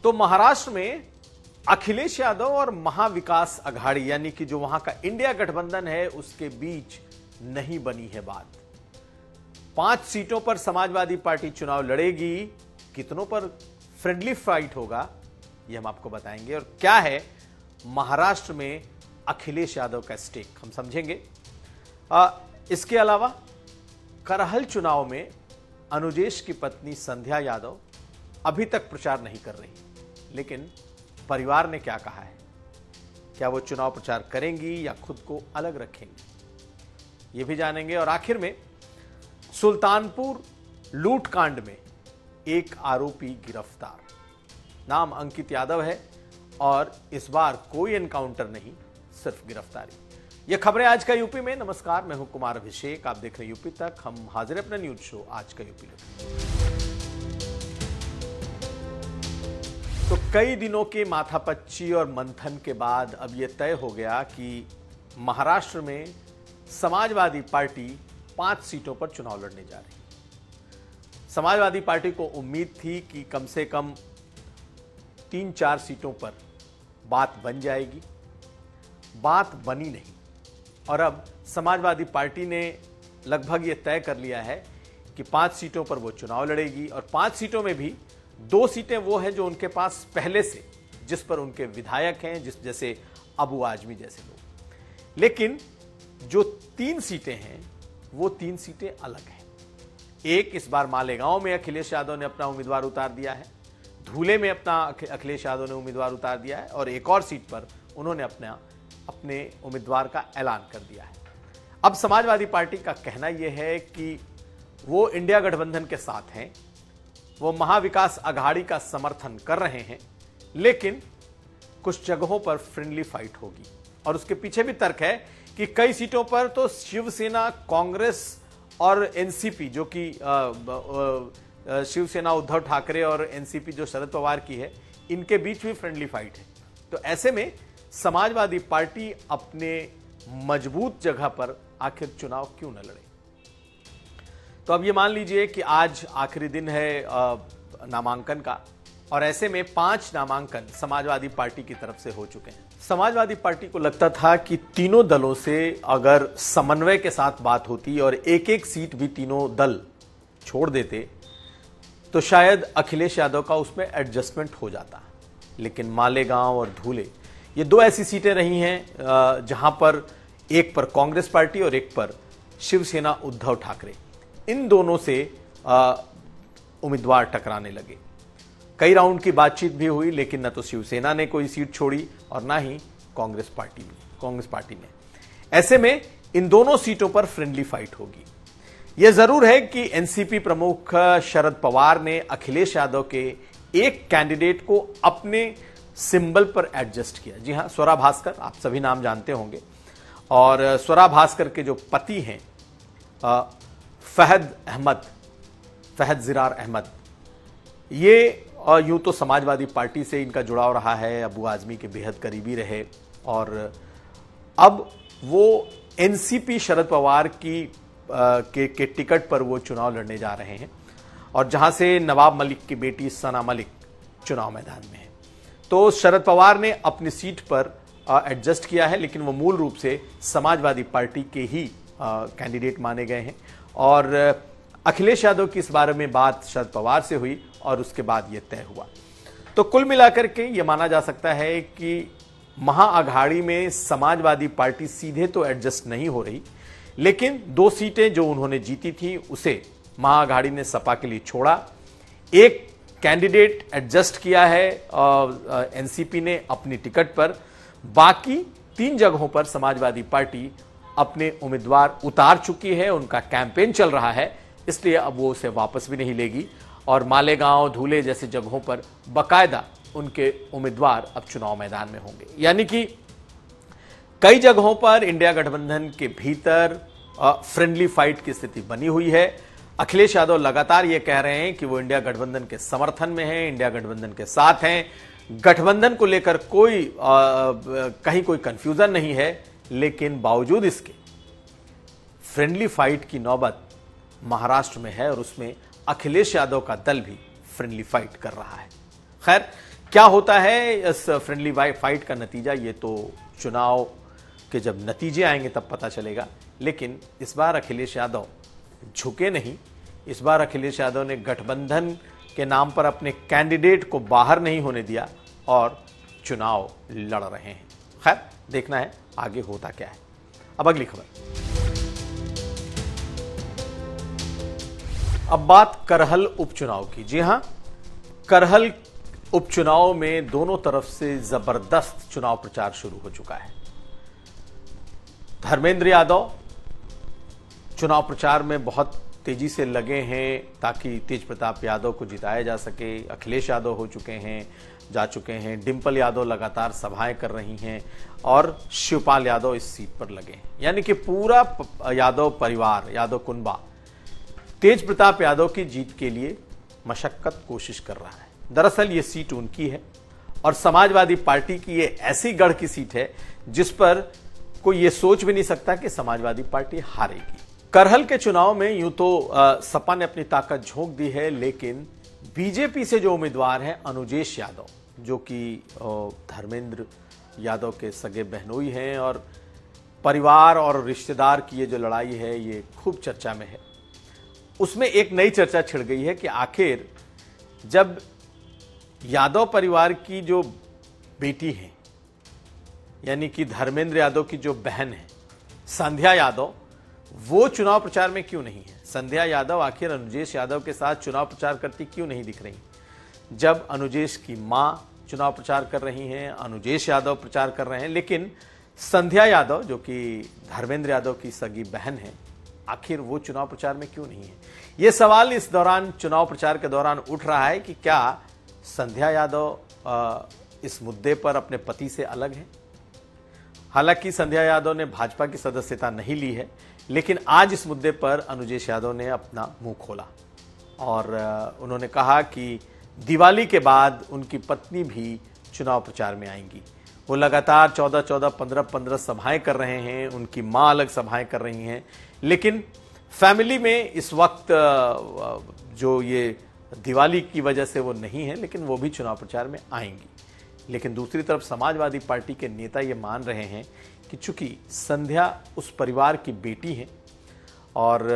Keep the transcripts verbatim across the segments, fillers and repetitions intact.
तो महाराष्ट्र में अखिलेश यादव और महाविकास अघाड़ी यानी कि जो वहां का इंडिया गठबंधन है उसके बीच नहीं बनी है बात। पांच सीटों पर समाजवादी पार्टी चुनाव लड़ेगी, कितनों पर फ्रेंडली फाइट होगा यह हम आपको बताएंगे, और क्या है महाराष्ट्र में अखिलेश यादव का स्टेक हम समझेंगे। आ, इसके अलावा करहल चुनाव में अनुजेश की पत्नी संध्या यादव अभी तक प्रचार नहीं कर रही, लेकिन परिवार ने क्या कहा है, क्या वो चुनाव प्रचार करेंगी या खुद को अलग रखेंगी, ये भी जानेंगे। और आखिर में सुल्तानपुर लूटकांड में एक आरोपी गिरफ्तार, नाम अंकित यादव है और इस बार कोई एनकाउंटर नहीं, सिर्फ गिरफ्तारी। ये खबरें आज का यूपी में। नमस्कार, मैं हूं कुमार अभिषेक, आप देख रहे हैं यूपी तक। हम हाजिर अपना न्यूज शो आज का यूपी में। तो कई दिनों के माथापच्ची और मंथन के बाद अब यह तय हो गया कि महाराष्ट्र में समाजवादी पार्टी पांच सीटों पर चुनाव लड़ने जा रही है। समाजवादी पार्टी को उम्मीद थी कि कम से कम तीन चार सीटों पर बात बन जाएगी, बात बनी नहीं, और अब समाजवादी पार्टी ने लगभग ये तय कर लिया है कि पांच सीटों पर वो चुनाव लड़ेगी, और पांच सीटों में भी दो सीटें वो हैं जो उनके पास पहले से, जिस पर उनके विधायक हैं, जिस जैसे अबू आजमी जैसे लोग। लेकिन जो तीन सीटें हैं वो तीन सीटें अलग हैं। एक, इस बार मालेगांव में अखिलेश यादव ने अपना उम्मीदवार उतार दिया है, धूले में अपना अखिलेश यादव ने उम्मीदवार उतार दिया है, और एक और सीट पर उन्होंने अपना अपने उम्मीदवार का ऐलान कर दिया है। अब समाजवादी पार्टी का कहना यह है कि वो इंडिया गठबंधन के साथ हैं, वो महाविकास अघाड़ी का समर्थन कर रहे हैं, लेकिन कुछ जगहों पर फ्रेंडली फाइट होगी। और उसके पीछे भी तर्क है कि कई सीटों पर तो शिवसेना, कांग्रेस और एनसीपी, जो कि शिवसेना उद्धव ठाकरे और एनसीपी जो शरद पवार की है, इनके बीच भी फ्रेंडली फाइट है। तो ऐसे में समाजवादी पार्टी अपने मजबूत जगह पर आखिर चुनाव क्यों न लड़े। तो अब ये मान लीजिए कि आज आखिरी दिन है नामांकन का, और ऐसे में पांच नामांकन समाजवादी पार्टी की तरफ से हो चुके हैं। समाजवादी पार्टी को लगता था कि तीनों दलों से अगर समन्वय के साथ बात होती और एक एक सीट भी तीनों दल छोड़ देते तो शायद अखिलेश यादव का उसमें एडजस्टमेंट हो जाता। लेकिन मालेगांव और धूले ये दो ऐसी सीटें रही हैं जहां पर एक पर कांग्रेस पार्टी और एक पर शिवसेना उद्धव ठाकरे, इन दोनों से उम्मीदवार टकराने लगे। कई राउंड की बातचीत भी हुई, लेकिन न तो शिवसेना ने कोई सीट छोड़ी और ना ही कांग्रेस पार्टी ने कांग्रेस पार्टी ने ऐसे में इन दोनों सीटों पर फ्रेंडली फाइट होगी। यह जरूर है कि एनसीपी प्रमुख शरद पवार ने अखिलेश यादव के एक कैंडिडेट को अपने सिंबल पर एडजस्ट किया। जी हां, स्वरा भास्कर, आप सभी नाम जानते होंगे, और स्वरा भास्कर के जो पति हैं फहद अहमद, फहद जिरार अहमद, ये यूं तो समाजवादी पार्टी से इनका जुड़ाव रहा है, अबू आजमी के बेहद करीबी रहे, और अब वो एनसीपी शरद पवार की आ, के, के टिकट पर वो चुनाव लड़ने जा रहे हैं, और जहां से नवाब मलिक की बेटी सना मलिक चुनाव मैदान में है। तो शरद पवार ने अपनी सीट पर एडजस्ट किया है, लेकिन वो मूल रूप से समाजवादी पार्टी के ही कैंडिडेट माने गए हैं। और अखिलेश यादव की इस बारे में बात शरद पवार से हुई और उसके बाद यह तय हुआ। तो कुल मिलाकर के ये माना जा सकता है कि महाअघाड़ी में समाजवादी पार्टी सीधे तो एडजस्ट नहीं हो रही, लेकिन दो सीटें जो उन्होंने जीती थी उसे महाअघाड़ी ने सपा के लिए छोड़ा, एक कैंडिडेट एडजस्ट किया है एनसीपी ने अपनी टिकट पर, बाकी तीन जगहों पर समाजवादी पार्टी अपने उम्मीदवार उतार चुकी है, उनका कैंपेन चल रहा है, इसलिए अब वो उसे वापस भी नहीं लेगी, और मालेगांव, धूले जैसी जगहों पर बकायदा उनके उम्मीदवार अब चुनाव मैदान में होंगे। यानी कि कई जगहों पर इंडिया गठबंधन के भीतर फ्रेंडली फाइट की स्थिति बनी हुई है। अखिलेश यादव लगातार ये कह रहे हैं कि वो इंडिया गठबंधन के समर्थन में हैं, इंडिया गठबंधन के साथ हैं, गठबंधन को लेकर कोई आ, कहीं कोई कंफ्यूजन नहीं है, लेकिन बावजूद इसके फ्रेंडली फाइट की नौबत महाराष्ट्र में है, और उसमें अखिलेश यादव का दल भी फ्रेंडली फाइट कर रहा है। खैर, क्या होता है इस फ्रेंडली फाइट का नतीजा, ये तो चुनाव के जब नतीजे आएंगे तब पता चलेगा। लेकिन इस बार अखिलेश यादव झुके नहीं। इस बार अखिलेश यादव ने गठबंधन के नाम पर अपने कैंडिडेट को बाहर नहीं होने दिया और चुनाव लड़ रहे हैं। खैर, देखना है आगे होता क्या है। अब अगली खबर। अब बात करहल उपचुनाव की। जी हां, करहल उपचुनाव में दोनों तरफ से जबरदस्त चुनाव प्रचार शुरू हो चुका है। धर्मेंद्र यादव चुनाव प्रचार में बहुत तेजी से लगे हैं ताकि तेज प्रताप यादव को जिताया जा सके। अखिलेश यादव हो चुके हैं, जा चुके हैं। डिंपल यादव लगातार सभाएं कर रही हैं और शिवपाल यादव इस सीट पर लगे हैं। यानी कि पूरा यादव परिवार, यादव कुनबा तेज प्रताप यादव की जीत के लिए मशक्कत कोशिश कर रहा है। दरअसल ये सीट उनकी है और समाजवादी पार्टी की ये ऐसी गढ़ की सीट है जिस पर कोई ये सोच भी नहीं सकता कि समाजवादी पार्टी हारेगी। करहल के चुनाव में यूं तो आ, सपा ने अपनी ताकत झोंक दी है, लेकिन बीजेपी से जो उम्मीदवार हैं अनुजेश यादव, जो कि धर्मेंद्र यादव के सगे बहनोई हैं और परिवार और रिश्तेदार की ये जो लड़ाई है ये खूब चर्चा में है। उसमें एक नई चर्चा छिड़ गई है कि आखिर जब यादव परिवार की जो बेटी है, यानी कि धर्मेंद्र यादव की जो बहन है संध्या यादव, वो चुनाव प्रचार में क्यों नहीं है? संध्या यादव आखिर अनुजेश यादव के साथ चुनाव प्रचार करती क्यों नहीं दिख रही? जब अनुजेश की मां चुनाव प्रचार कर रही हैं, अनुजेश यादव प्रचार कर रहे हैं, लेकिन संध्या यादव जो कि धर्मेंद्र यादव की सगी बहन है, आखिर वो चुनाव प्रचार में क्यों नहीं है? यह सवाल इस दौरान, चुनाव प्रचार के दौरान उठ रहा है कि क्या संध्या यादव इस मुद्दे पर अपने पति से अलग है। हालांकि संध्या यादव ने भाजपा की सदस्यता नहीं ली है, लेकिन आज इस मुद्दे पर अनुजेश यादव ने अपना मुंह खोला और उन्होंने कहा कि दिवाली के बाद उनकी पत्नी भी चुनाव प्रचार में आएंगी। वो लगातार चौदह चौदह पंद्रह पंद्रह सभाएं कर रहे हैं, उनकी मां अलग सभाएं कर रही हैं, लेकिन फैमिली में इस वक्त जो ये दिवाली की वजह से वो नहीं है, लेकिन वो भी चुनाव प्रचार में आएंगी। लेकिन दूसरी तरफ समाजवादी पार्टी के नेता ये मान रहे हैं कि चूंकि संध्या उस परिवार की बेटी है और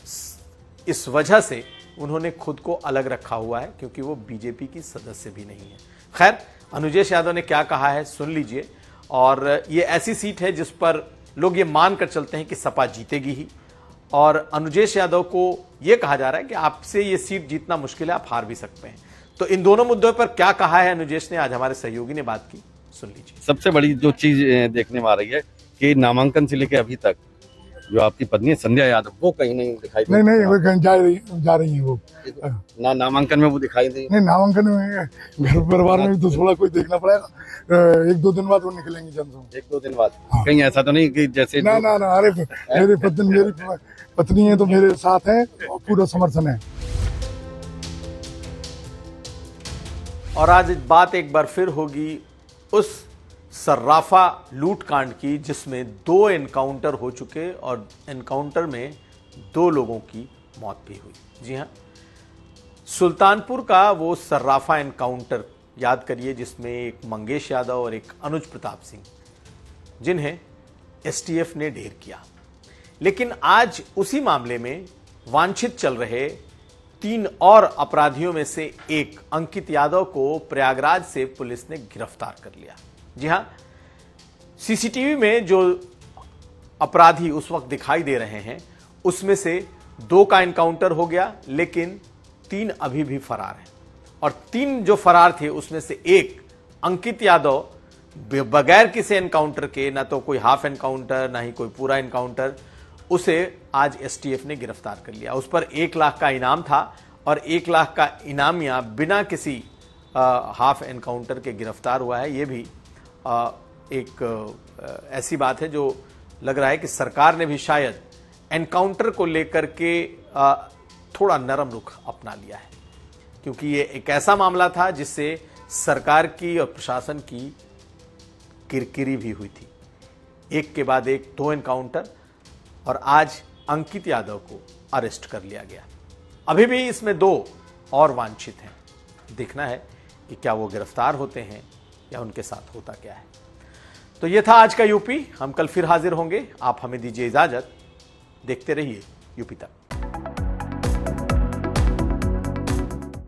इस वजह से उन्होंने खुद को अलग रखा हुआ है, क्योंकि वो बीजेपी की सदस्य भी नहीं है। खैर, अनुजेश यादव ने क्या कहा है सुन लीजिए। और ये ऐसी सीट है जिस पर लोग ये मान कर चलते हैं कि सपा जीतेगी ही, और अनुजेश यादव को यह कहा जा रहा है कि आपसे ये सीट जीतना मुश्किल है, आप हार भी सकते हैं। तो इन दोनों मुद्दों पर क्या कहा है अनुजेश ने, आज हमारे सहयोगी ने बात की, सुन लीजिए। सबसे बड़ी जो चीज देखने में आ रही है कि नामांकन से लेकर अभी तक जो आपकी पत्नी है संध्या यादव, वो कहीं नहीं दिखाई नहीं नहीं वो कहीं जा रही जा रही है वो ना नामांकन में वो दिखाई नहीं नहीं नामांकन में घर परिवार में भी तो थोड़ा कोई देखना पड़ेगा। एक दो दिन बाद वो निकलेंगे जनसभा, एक दो दिन बाद। हाँ। कहीं ऐसा तो नहीं कि जैसे ना ना ना अरे मेरी पत्नी मेरी पत्नी है तो मेरे साथ है और पूरा समर्थन है। और आज बात एक बार फिर होगी उस सर्राफा लूट कांड की जिसमें दो एनकाउंटर हो चुके और एनकाउंटर में दो लोगों की मौत भी हुई। जी हां, सुल्तानपुर का वो सर्राफा एनकाउंटर याद करिए जिसमें एक मंगेश यादव और एक अनुज प्रताप सिंह, जिन्हें एसटीएफ ने ढेर किया। लेकिन आज उसी मामले में वांछित चल रहे तीन और अपराधियों में से एक अंकित यादव को प्रयागराज से पुलिस ने गिरफ्तार कर लिया। जी हां, सीसीटीवी में जो अपराधी उस वक्त दिखाई दे रहे हैं उसमें से दो का एनकाउंटर हो गया, लेकिन तीन अभी भी फरार हैं। और तीन जो फरार थे उसमें से एक अंकित यादव बगैर किसी एनकाउंटर के, ना तो कोई हाफ एनकाउंटर ना ही कोई पूरा एनकाउंटर, उसे आज एसटीएफ ने गिरफ्तार कर लिया। उस पर एक लाख का इनाम था और एक लाख का इनामिया बिना किसी आ, हाफ एनकाउंटर के गिरफ्तार हुआ है। ये भी आ, एक आ, ऐसी बात है जो लग रहा है कि सरकार ने भी शायद एनकाउंटर को लेकर के आ, थोड़ा नरम रुख अपना लिया है, क्योंकि ये एक ऐसा मामला था जिससे सरकार की और प्रशासन की किरकिरी भी हुई थी। एक के बाद एक दो एनकाउंटर, और आज अंकित यादव को अरेस्ट कर लिया गया। अभी भी इसमें दो और वांछित हैं। देखना है कि क्या वो गिरफ्तार होते हैं या उनके साथ होता क्या है। तो ये था आज का यूपी। हम कल फिर हाजिर होंगे। आप हमें दीजिए इजाजत। देखते रहिए यूपी तक।